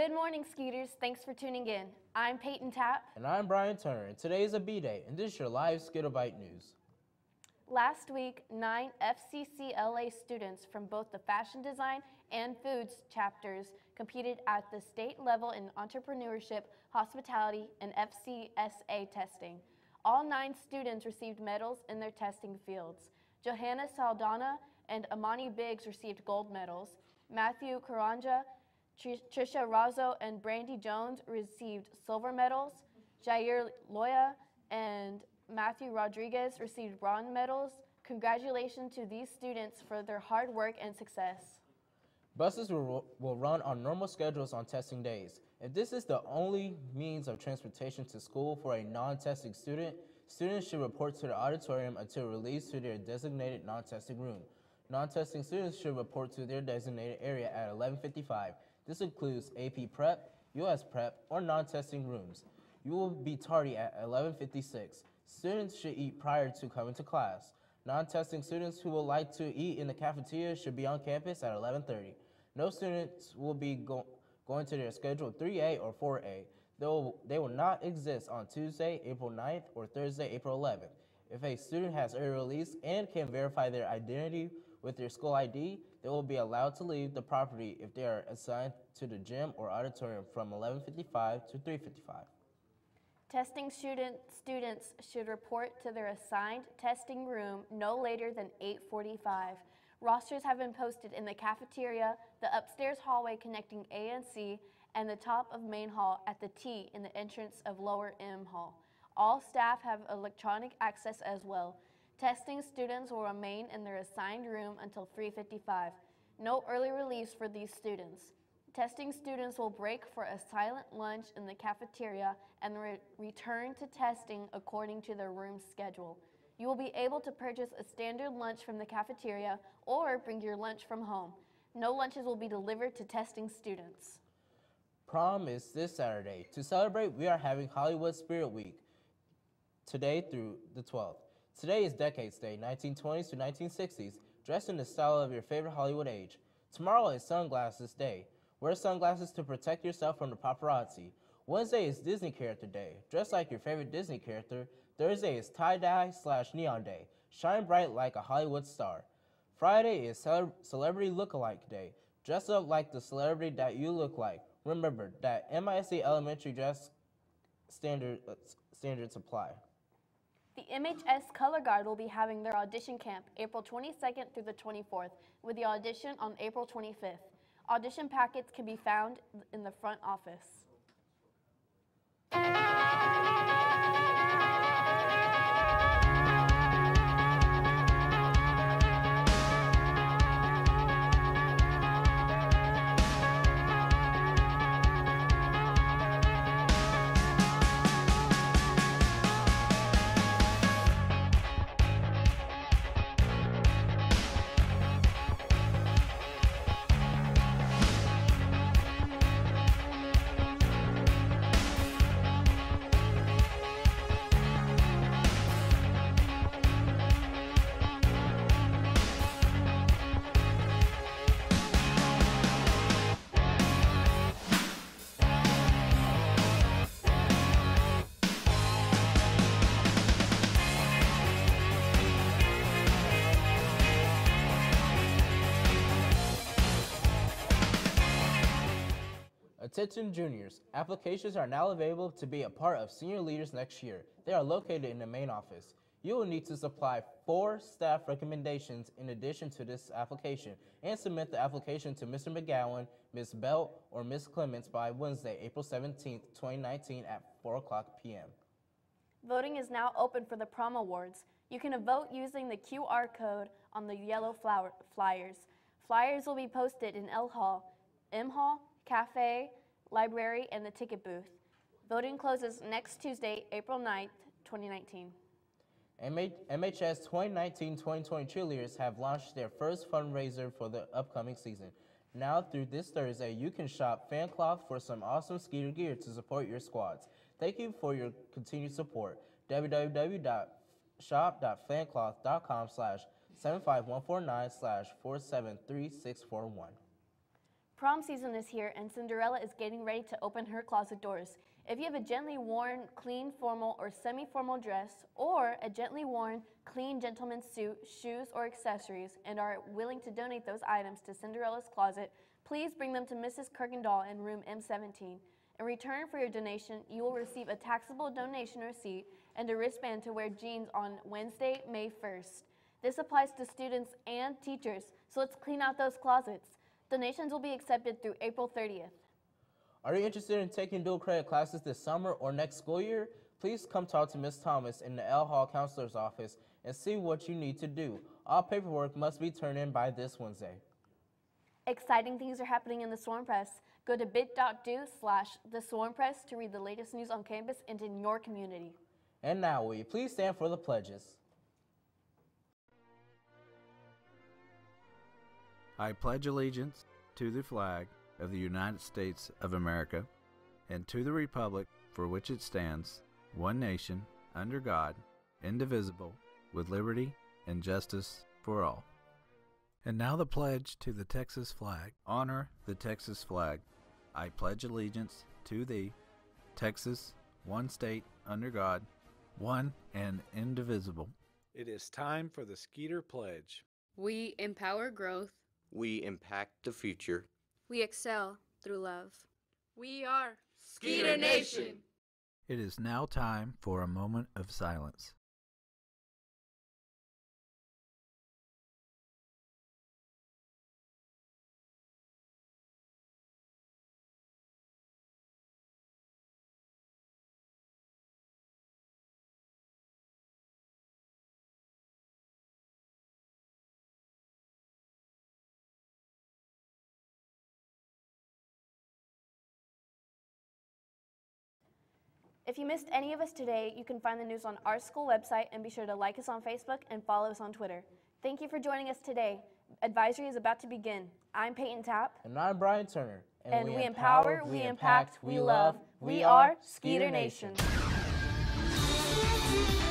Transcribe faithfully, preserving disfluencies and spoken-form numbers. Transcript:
Good morning, Skeeters. Thanks for tuning in. I'm Payton Tapp. And I'm Bryan Turner, and today is a B-Day, and this is your live Skeeto-Byte news. Last week, nine F C C L A students from both the fashion design and foods chapters competed at the state level in entrepreneurship, hospitality, and F C S A testing. All nine students received medals in their testing fields. Johanna Saldana and Amani Biggs received gold medals. Matthew Karanja, Tr Trisha Razzo, and Brandy Jones received silver medals. Jair Loya and Matthew Rodriguez received bronze medals. Congratulations to these students for their hard work and success. Buses will, will run on normal schedules on testing days. If this is the only means of transportation to school for a non-testing student, students should report to the auditorium until released to their designated non-testing room. Non-testing students should report to their designated area at eleven fifty-five. This includes A P Prep, U S Prep, or non-testing rooms. You will be tardy at eleven fifty-six. Students should eat prior to coming to class. Non-testing students who would like to eat in the cafeteria should be on campus at eleven thirty. No students will be go going to their scheduled three A or four A. They will, they will not exist on Tuesday, April ninth, or Thursday, April eleventh. If a student has early release and can verify their identity with their school I D, they will be allowed to leave the property if they are assigned to the gym or auditorium from eleven fifty-five to three fifty-five. Testing student, students should report to their assigned testing room no later than eight forty-five. Rosters have been posted in the cafeteria, the upstairs hallway connecting A and C, and the top of main hall at the T in the entrance of lower M hall. All staff have electronic access as well. Testing students will remain in their assigned room until three fifty-five. No early release for these students. Testing students will break for a silent lunch in the cafeteria and re return to testing according to their room schedule. You will be able to purchase a standard lunch from the cafeteria or bring your lunch from home. No lunches will be delivered to testing students. Prom is this Saturday. To celebrate, we are having Hollywood Spirit Week today through the twelfth. Today is Decades Day, nineteen twenties to nineteen sixties. Dress in the style of your favorite Hollywood age. Tomorrow is Sunglasses Day. Wear sunglasses to protect yourself from the paparazzi. Wednesday is Disney Character Day. Dress like your favorite Disney character. Thursday is Tie-Dye slash Neon Day. Shine bright like a Hollywood star. Friday is Cele Celebrity Look-alike Day. Dress up like the celebrity that you look like. Remember that M I S C elementary dress standard, uh, standards apply. The M H S Color Guard will be having their audition camp April twenty-second through the twenty-fourth, with the audition on April twenty-fifth. Audition packets can be found in the front office. Attention juniors, applications are now available to be a part of senior leaders next year. They are located in the main office. You will need to supply four staff recommendations in addition to this application and submit the application to Mister McGowan, Miz Belt, or Miz Clements by Wednesday, April seventeenth, twenty nineteen at four o'clock p m Voting is now open for the prom awards. You can vote using the Q R code on the yellow flower flyers. Flyers will be posted in L Hall, M Hall, Cafe, Library, and the ticket booth. Voting closes next Tuesday, April ninth, twenty nineteen. M H S twenty nineteen twenty twenty cheerleaders have launched their first fundraiser for the upcoming season. Now through this Thursday, you can shop fan cloth for some awesome Skeeter gear to support your squads. Thank you for your continued support. w w w dot shop dot fancloth dot com slash seven five one four nine slash four seven three six four one. Prom season is here and Cinderella is getting ready to open her closet doors. If you have a gently worn, clean, formal, or semi-formal dress, or a gently worn, clean gentleman's suit, shoes, or accessories, and are willing to donate those items to Cinderella's closet, please bring them to Missus Kirkendall in room M seventeen. In return for your donation, you will receive a taxable donation receipt and a wristband to wear jeans on Wednesday, May first. This applies to students and teachers, so let's clean out those closets. Donations will be accepted through April thirtieth. Are you interested in taking dual credit classes this summer or next school year? Please come talk to Miz Thomas in the L Hall Counselor's Office and see what you need to do. All paperwork must be turned in by this Wednesday. Exciting things are happening in the Swarm Press. Go to bit.do slash the Swarm Press to read the latest news on campus and in your community. And now, will you please stand for the pledges? I pledge allegiance to the flag of the United States of America and to the republic for which it stands, one nation, under God, indivisible, with liberty and justice for all. And now the pledge to the Texas flag. Honor the Texas flag. I pledge allegiance to thee, Texas, one state, under God, one and indivisible. It is time for the Skeeter Pledge. We empower growth. We impact the future. We excel through love. We are Skeeter Nation. It is now time for a moment of silence. If you missed any of us today, you can find the news on our school website and be sure to like us on Facebook and follow us on Twitter. Thank you for joining us today. Advisory is about to begin. I'm Payton Tapp. And I'm Bryan Turner. And, and we, we empower, we impact, we love. We are Skeeter Nation. Nation.